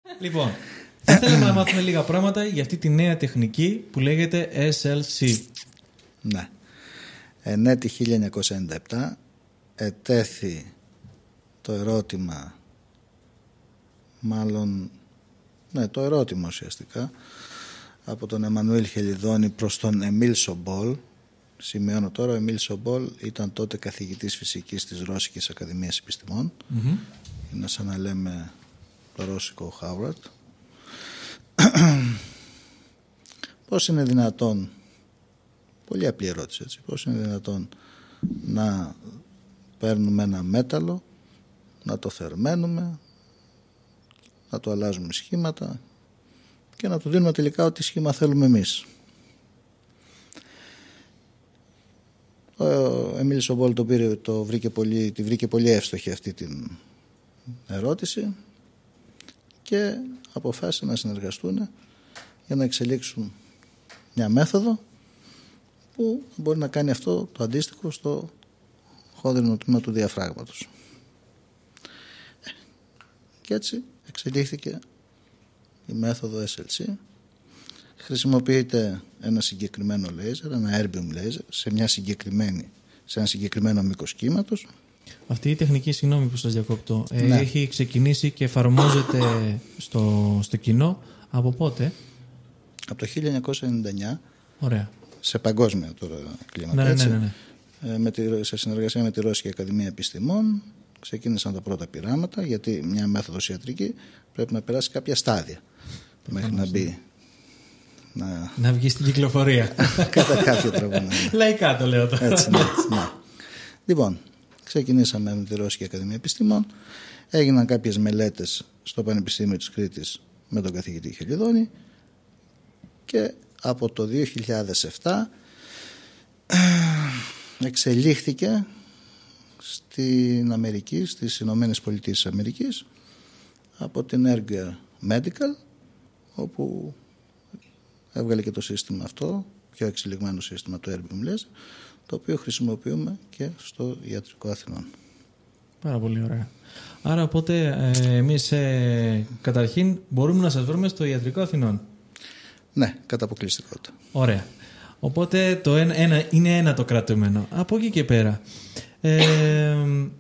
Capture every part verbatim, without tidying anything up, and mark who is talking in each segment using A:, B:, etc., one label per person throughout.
A: Λοιπόν, θα θέλαμε να μάθουμε λίγα πράγματα για αυτή τη νέα τεχνική που λέγεται ες ελ σι.
B: Ναι. Εν έτη χίλια εννιακόσια ενενήντα επτά ετέθη το ερώτημα, μάλλον, ναι, το ερώτημα ουσιαστικά, από τον Εμμανουήλ Χελιδόνη προς τον Εμίλ Σομπόλ. Σημειώνω τώρα, ο Εμίλ Σομπόλ ήταν τότε καθηγητής φυσικής της Ρώσικης Ακαδημίας Επιστημών. Mm-hmm. Είναι σαν να λέμε το ρώσικο Χάουαρτ. Πώς είναι δυνατόν, πολύ απλή ερώτηση, έτσι, πώς είναι δυνατόν να παίρνουμε ένα μέταλλο, να το θερμαίνουμε, να το αλλάζουμε σχήματα και να του δίνουμε τελικά ό,τι σχήμα θέλουμε εμείς. Ο Εμίλ Σομπόλ το πήρε, το βρήκε πολύ, τη βρήκε πολύ εύστοχη αυτή την ερώτηση και αποφάσισαν να συνεργαστούν για να εξελίξουν μια μέθοδο που μπορεί να κάνει αυτό το αντίστοιχο στο χόδρινο τμήμα του διαφράγματος. Και έτσι εξελίχθηκε η μέθοδο ες ελ σι. Χρησιμοποιείται ένα συγκεκριμένο λέιζερ, ένα erbium laser, σε, μια συγκεκριμένη, σε ένα συγκεκριμένο μήκος κύματος. Αυτή
A: η τεχνική, συγγνώμη που σας διακόπτω, ναι. έχει ξεκινήσει και εφαρμόζεται στο, στο κοινό από πότε?
B: Από το χίλια εννιακόσια ενενήντα εννιά.
A: Ωραία.
B: Σε παγκόσμια τώρα κλίμακα.
A: Ναι, ναι, ναι, ναι.
B: Ε, με τη, σε συνεργασία με τη Ρώσικη Ακαδημία Επιστημών ξεκίνησαν τα πρώτα πειράματα, γιατί μια μέθοδος ιατρική πρέπει να περάσει κάποια στάδια μέχρι να μπει. Να...
A: να βγει στην κυκλοφορία.
B: Κατά κάποιο τρόπο. Ναι.
A: Λαϊκά το λέω τώρα.
B: Έτσι, ναι, ναι. Λοιπόν, ξεκινήσαμε με τη Ρώσικη Ακαδημία Επιστημών. Έγιναν κάποιες μελέτες στο Πανεπιστήμιο της Κρήτης με τον καθηγητή Χελιδόνη και από το δύο χιλιάδες επτά εξελίχθηκε στην Αμερική, στις Ηνωμένες Πολιτείες της Αμερικής, από την Ergo Medical, όπου έβγαλε και το σύστημα αυτό, πιο εξελιγμένο σύστημα, το erbium laser, το οποίο χρησιμοποιούμε και στο Ιατρικό Αθηνών.
A: Πάρα πολύ ωραία. Άρα οπότε ε, εμείς ε, καταρχήν μπορούμε να σας βρούμε στο Ιατρικό Αθηνών.
B: Ναι, κατά αποκλειστικότητα.
A: Ωραία. Οπότε το ένα, ένα, είναι ένα το κρατούμενο. Από εκεί και πέρα. Ε,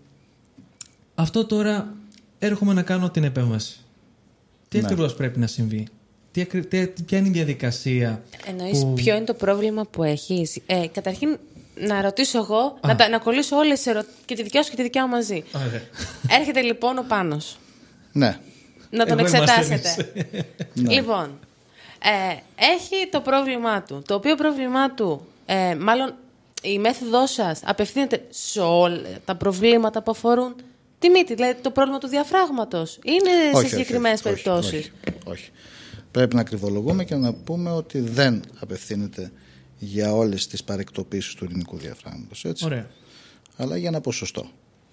A: αυτό τώρα έρχομαι να κάνω την επέμβαση. Τι ναι. ακριβώς πρέπει να συμβεί? Τι, τι, ποια είναι η διαδικασία?
C: Εννοείς
A: που...
C: ποιο είναι το πρόβλημα που έχεις? Ε, καταρχήν να ρωτήσω εγώ, να, τα, να κολλήσω όλες τις ερωτήσεις, και τη δικιά σου και τη δικιά μου μαζί.
A: Ωραία.
C: Έρχεται λοιπόν ο Πάνος.
B: Ναι.
C: Να τον εγώ εξετάσετε. Ναι. Λοιπόν, ε, έχει το πρόβλημά του. Το οποίο πρόβλημά του, ε, μάλλον η μέθοδός σας απευθύνεται σε όλα τα προβλήματα που αφορούν τη μύτη, δηλαδή το πρόβλημα του διαφράγματος. Είναι όχι, σε συγκεκριμένες περιπτώσεις?
B: Όχι, όχι, όχι. Πρέπει να κρυβολογούμε και να πούμε ότι δεν απευθύνεται για όλες τις παρεκτοπίσεις του ειρηνικού διαφράγματος. Έτσι.
A: Ωραία.
B: Αλλά για ένα ποσοστό.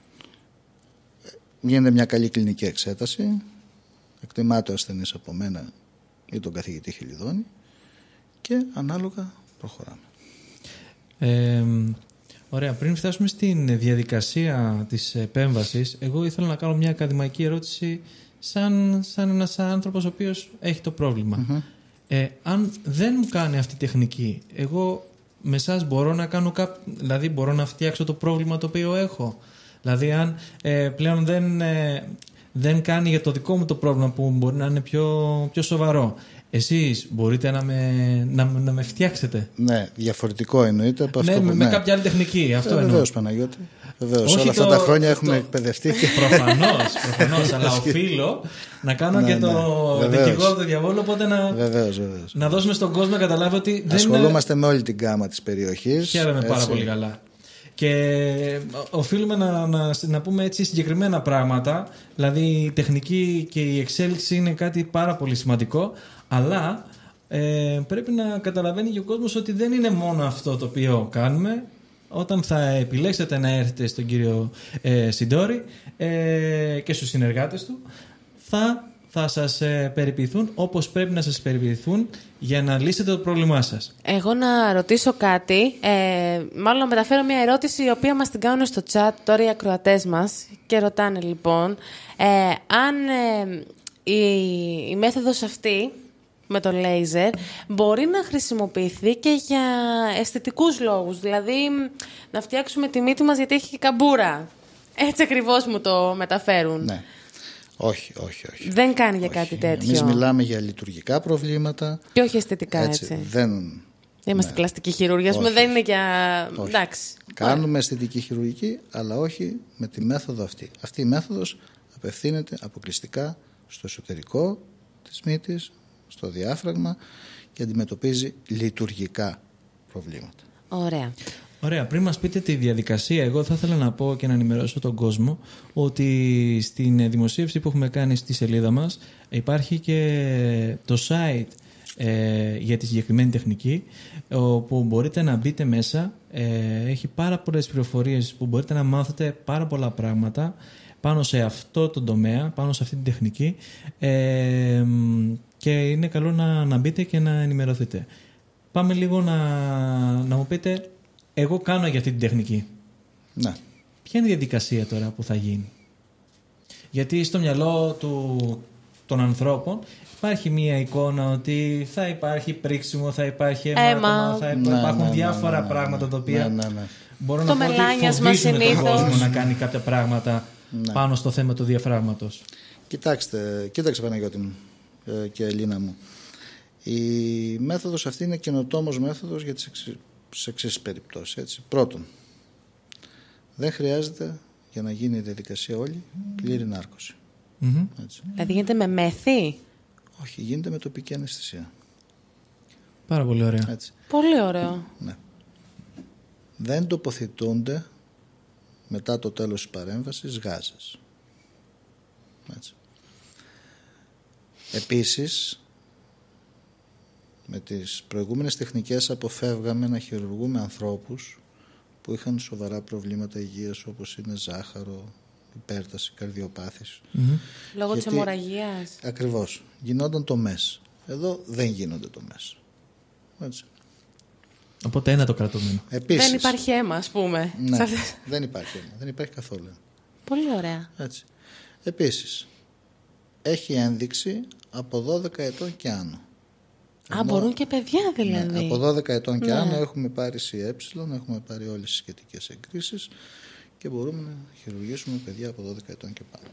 B: Γίνεται μια καλή κλινική εξέταση, εκτιμάται ο ασθενής από μένα ή τον καθηγητή Χελιδόνη και ανάλογα προχωράμε.
A: Ε, ωραία. Πριν φτάσουμε στην διαδικασία της επέμβασης, εγώ ήθελα να κάνω μια ακαδημαϊκή ερώτηση σαν, σαν ένας άνθρωπος ο οποίος έχει το πρόβλημα. Mm-hmm. Ε, αν δεν μου κάνει αυτή η τεχνική, εγώ με εσάς μπορώ να κάνω κά... δηλαδή μπορώ να φτιάξω το πρόβλημα το οποίο έχω. Δηλαδή αν ε, πλέον δεν, ε, δεν κάνει για το δικό μου το πρόβλημα που μπορεί να είναι πιο, πιο σοβαρό, εσείς μπορείτε να με, να, να με φτιάξετε?
B: Ναι, διαφορετικό εννοείται από αυτό.
A: Ναι,
B: που,
A: με,
B: ναι.
A: με κάποια άλλη τεχνική. Αυτό
B: ε,
A: εννοώ.
B: Βεβαίως, Παναγιώτη. Βεβαίως. Όλα αυτά το... τα χρόνια έχουμε το... εκπαιδευτεί.
A: Προφανώς, προφανώς. Αλλά οφείλω να κάνω ναι, και το
B: ναι.
A: δικηγόρο του διαβόλου. Οπότε να,
B: βεβαίως, βεβαίως.
A: να δώσουμε στον κόσμο να καταλάβει ότι.
B: Ασχολούμαστε
A: δεν...
B: με όλη την γκάμα της περιοχής.
A: Χαίρομαι έτσι. Πάρα πολύ καλά. Και οφείλουμε να, να, να πούμε έτσι συγκεκριμένα πράγματα. Δηλαδή η τεχνική και η εξέλιξη είναι κάτι πάρα πολύ σημαντικό. Αλλά ε, πρέπει να καταλαβαίνει και ο κόσμος ότι δεν είναι μόνο αυτό το οποίο κάνουμε. Όταν θα επιλέξετε να έρθετε στον κύριο ε, Σιντόρη ε, και στους συνεργάτες του, θα, θα σας ε, περιποιηθούν όπως πρέπει να σας περιποιηθούν για να λύσετε το πρόβλημά σας.
C: Εγώ να ρωτήσω κάτι, ε, μάλλον να μεταφέρω μια ερώτηση η οποία μας την κάνουν στο chat τώρα οι ακροατές μας και ρωτάνε λοιπόν ε, αν... Ε, η, η μέθοδος αυτή με το λέιζερ μπορεί να χρησιμοποιηθεί και για αισθητικούς λόγους. Δηλαδή να φτιάξουμε τη μύτη μας γιατί έχει και καμπούρα. Έτσι ακριβώς μου το μεταφέρουν.
B: Ναι. Όχι, όχι, όχι.
C: Δεν κάνει για
B: όχι.
C: κάτι τέτοιο.
B: Εμείς μιλάμε για λειτουργικά προβλήματα.
C: Και όχι αισθητικά, έτσι.
B: έτσι. Δεν...
C: Είμαστε
B: ναι.
C: πλαστική χειρουργία, πούμε, δεν είναι για...
B: Όχι.
C: Εντάξει.
B: Κάνουμε αισθητική χειρουργική, αλλά όχι με τη μέθοδο αυτή. Αυτή η μέθοδος απευθύνεται αποκλειστικά στο εσωτερικό της μύτης, στο διάφραγμα και αντιμετωπίζει λειτουργικά προβλήματα.
C: Ωραία.
A: Ωραία, πριν μας πείτε τη διαδικασία, εγώ θα ήθελα να πω και να ενημερώσω τον κόσμο ότι στην δημοσίευση που έχουμε κάνει στη σελίδα μας υπάρχει και το site ε, για τη συγκεκριμένη τεχνική, όπου μπορείτε να μπείτε μέσα. Ε, έχει πάρα πολλές πληροφορίες που μπορείτε να μάθετε πάρα πολλά πράγματα πάνω σε αυτό το τομέα, πάνω σε αυτή την τεχνική, ε, και είναι καλό να, να μπείτε και να ενημερωθείτε. Πάμε λίγο να, να μου πείτε, εγώ κάνω για αυτή την τεχνική.
B: Ναι.
A: Ποια είναι η διαδικασία τώρα που θα γίνει? Γιατί στο μυαλό του, των ανθρώπων υπάρχει μία εικόνα ότι θα υπάρχει πρίξιμο, θα υπάρχει αιμάτωμα, θα υπά... ναι, υπάρχουν ναι, διάφορα ναι, ναι, πράγματα ναι, τα οποία
B: ναι, ναι, ναι.
A: μπορούν
C: το
A: να πω ότι φοβίζουν τον κόσμο να κάνει κάποια πράγματα ναι. πάνω στο θέμα του διαφράγματος.
B: Κοιτάξτε, κοίταξε Παναγιώτη μου και Ελίνα μου. Η μέθοδος αυτή είναι καινοτόμος μέθοδος για τις εξι... εξής περιπτώσεις. Έτσι. Πρώτον, δεν χρειάζεται για να γίνει η διαδικασία όλη πλήρη νάρκωση.
A: Mm-hmm.
B: Έτσι.
C: Δηλαδή γίνεται με μέθη?
B: Όχι, γίνεται με τοπική αναισθησία.
A: Πάρα πολύ ωραία.
B: Έτσι.
C: Πολύ ωραίο.
B: Ναι. Δεν τοποθετούνται μετά το τέλος της παρέμβασης γάζες. Έτσι. Επίσης, με τις προηγούμενες τεχνικές αποφεύγαμε να χειρουργούμε ανθρώπους που είχαν σοβαρά προβλήματα υγείας, όπως είναι ζάχαρο, υπέρταση, καρδιοπάθηση.
C: Mm-hmm. Λόγω
B: Γιατί,
C: της αιμορραγίας.
B: Ακριβώς. Γινόταν το μες. Εδώ δεν γίνονται το μες. Έτσι.
A: Οπότε ένα το κρατούμενο.
B: Επίσης,
C: δεν υπάρχει αίμα, ας πούμε.
B: Ναι, δεν υπάρχει αίμα. Δεν υπάρχει καθόλου.
C: Πολύ ωραία.
B: Έτσι. Επίσης, έχει ένδειξη από δώδεκα ετών και άνω.
C: Α, Ενώ, μπορούν και παιδιά δηλαδή.
B: Ναι, από δώδεκα ετών και
C: ναι.
B: άνω έχουμε πάρει σι ε, έχουμε πάρει όλες τις σχετικές εγκρίσεις και μπορούμε να χειρουργήσουμε παιδιά από δώδεκα ετών και πάνω.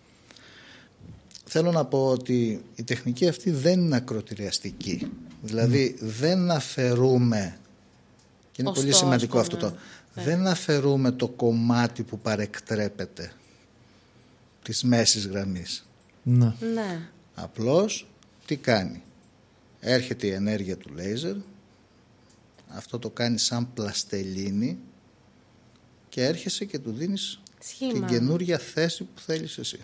B: Θέλω να πω ότι η τεχνική αυτή δεν είναι ακροτηριαστική. Δηλαδή mm. δεν αφαιρούμε, και είναι
C: Οστό,
B: πολύ σημαντικό
C: πούμε,
B: αυτό το,
C: ναι.
B: δεν αφαιρούμε το κομμάτι που παρεκτρέπεται της μέσης γραμμής.
A: Ναι.
C: ναι.
B: Απλώς τι κάνει? Έρχεται η ενέργεια του λέιζερ, αυτό το κάνει σαν πλαστελίνη και έρχεσαι και του δίνεις
C: Σχήμα.
B: την καινούρια θέση που θέλεις εσύ.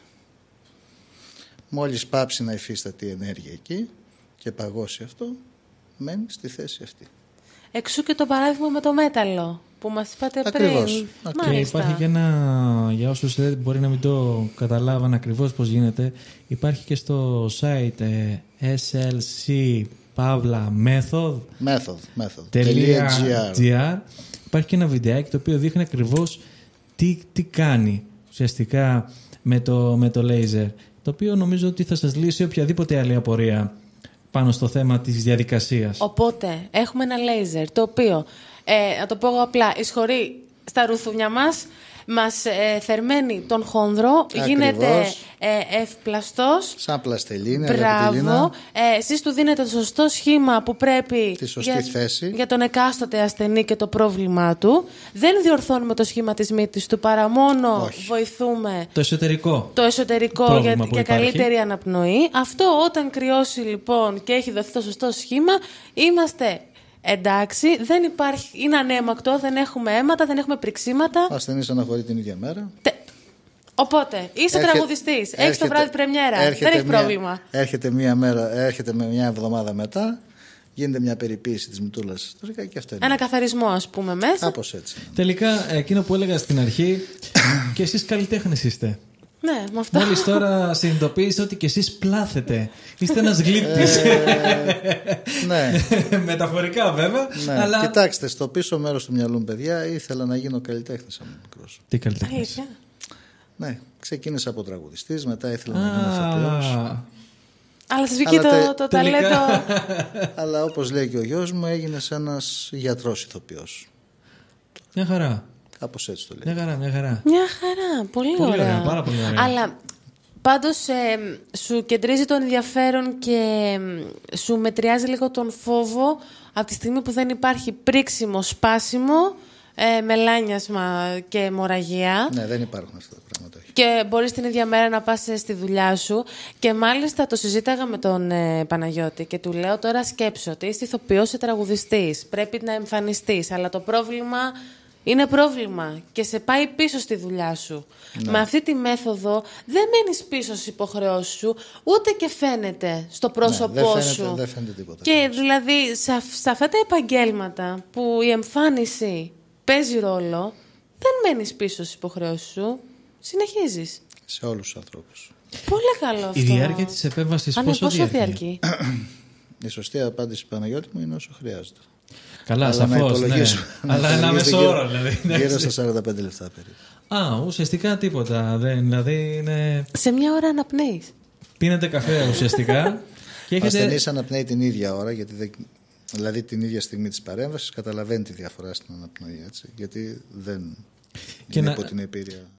B: Μόλις πάψει να υφίσταται η ενέργεια εκεί και παγώσει αυτό, μένει στη θέση αυτή.
C: Εξού και το παράδειγμα με το μέταλλο που μας είπατε
B: Ακριβώς.
C: πριν.
A: Και υπάρχει και ένα, για όσους δεν μπορεί να μην το καταλάβαν ακριβώς πώς γίνεται, υπάρχει και στο site ε, ες ελ σι Pavla Method .gr υπάρχει και ένα βιντεάκι το οποίο δείχνει ακριβώς τι, τι κάνει ουσιαστικά με το, με το laser, το οποίο νομίζω ότι θα σας λύσει οποιαδήποτε άλλη απορία πάνω στο θέμα της διαδικασίας.
C: Οπότε έχουμε ένα λέιζερ το οποίο, ε, να το πω εγώ απλά, εισχωρεί στα ρουθούνια μας, μας ε, θερμαίνει τον χόνδρο, ακριβώς. Γίνεται ε, ευπλαστός.
B: Σαν πλαστελίνη,
C: μπράβο. Ε, εσείς του δίνετε το σωστό σχήμα που πρέπει
B: τη σωστή
C: για,
B: θέση. Για
C: τον εκάστοτε ασθενή και το πρόβλημά του. Δεν διορθώνουμε το σχήμα της μύτης του, παρά μόνο όχι. βοηθούμε
A: το εσωτερικό,
C: το εσωτερικό για, για καλύτερη αναπνοή. Αυτό όταν κρυώσει λοιπόν και έχει δοθεί το σωστό σχήμα, είμαστε... εντάξει, δεν υπάρχει, είναι ανέμακτο, δεν έχουμε αίματα, δεν έχουμε πριξίματα.
B: Ο ασθενής αναχωρεί την ίδια μέρα.
C: Τε... Οπότε, είσαι
B: έρχεται,
C: τραγουδιστής, έχεις το βράδυ πρεμιέρα, δεν έχει
B: μια,
C: πρόβλημα.
B: Έρχεται μία μέρα, έρχεται με μια εβδομάδα μετά, γίνεται μια περιποίηση της μυτούλας. Και αυτό είναι.
C: Ένα καθαρισμό, ας πούμε, μέσα.
B: Κάπως έτσι.
A: Τελικά, εκείνο που έλεγα στην αρχή, και εσείς καλλιτέχνες είστε.
C: Ναι, με αυτό.
A: Μόλις τώρα συνειδητοποίησα ότι και εσείς πλάθετε. Είστε ένας γλύπτης.
B: Ε, ναι.
A: Μεταφορικά βέβαια.
B: Ναι.
A: Αλλά...
B: Κοιτάξτε, στο πίσω μέρος του μυαλού μου, παιδιά, ήθελα να γίνω καλλιτέχνης από μικρός.
A: Τι καλλιτέχνης?
B: Ναι, ξεκίνησα από τραγουδιστής, μετά ήθελα να γίνω ηθοποιός.
C: Αλλά σας βγήκε το,
B: τε...
C: το ταλέντο.
B: Αλλά όπως λέει και ο γιος μου, έγινες ένας γιατρός ηθοποιός.
A: Μια χαρά.
B: Κάπως έτσι το λέει.
A: Μια χαρά, μια χαρά.
C: Μια χαρά, πολύ,
A: πολύ
C: ωραία.
A: ωραία. Πάρα πολύ ωραία.
C: Αλλά πάντως ε, σου κεντρίζει το ενδιαφέρον και ε, σου μετριάζει λίγο τον φόβο από τη στιγμή που δεν υπάρχει πρίξιμο, σπάσιμο, ε, μελάνιασμα και αιμορραγία.
B: Ναι, δεν υπάρχουν αυτά τα πράγματα. Όχι.
C: Και μπορείς την ίδια μέρα να πας στη δουλειά σου. Και μάλιστα το συζήταγα με τον ε, Παναγιώτη και του λέω τώρα σκέψου ότι είσαι ηθοποιός, είσαι τραγουδιστής, πρέπει να εμφανιστείς, αλλά το πρόβλημα είναι πρόβλημα και σε πάει πίσω στη δουλειά σου. Ναι. Με αυτή τη μέθοδο δεν μένεις πίσω στις υποχρεώσεις σου, ούτε και φαίνεται στο πρόσωπό
B: ναι, δεν
C: σου.
B: φαίνεται, δεν φαίνεται τίποτα.
C: Και δηλαδή σε, σε αυτά τα επαγγέλματα που η εμφάνιση παίζει ρόλο, δεν μένεις πίσω στις υποχρεώσεις σου, συνεχίζεις.
B: Σε όλους τους ανθρώπους.
C: Πολύ καλό αυτό.
A: Η διάρκεια της επέμβασης
C: Α, ναι,
A: πόσο,
C: πόσο
A: διαρκεί?
B: Η σωστή απάντηση, Παναγιώτη μου, είναι όσο χρειάζεται.
A: Καλά, σαφώς, ναι. Αλλά ένα μέσο όρο, δηλαδή.
B: Γύρω στα σαράντα πέντε λεπτά περίπου.
A: Α, ουσιαστικά τίποτα. Δεν, δηλαδή είναι...
C: Σε μια ώρα αναπνέεις.
A: Πίνετε καφέ ουσιαστικά. Και έχετε...
B: Ο ασθενής αναπνέει την ίδια ώρα, γιατί δεν... δηλαδή την ίδια στιγμή της παρέμβασης καταλαβαίνει τη διαφορά στην αναπνοή, έτσι, γιατί δεν
A: και
B: είναι
A: να...
B: υπό την επίρρεια.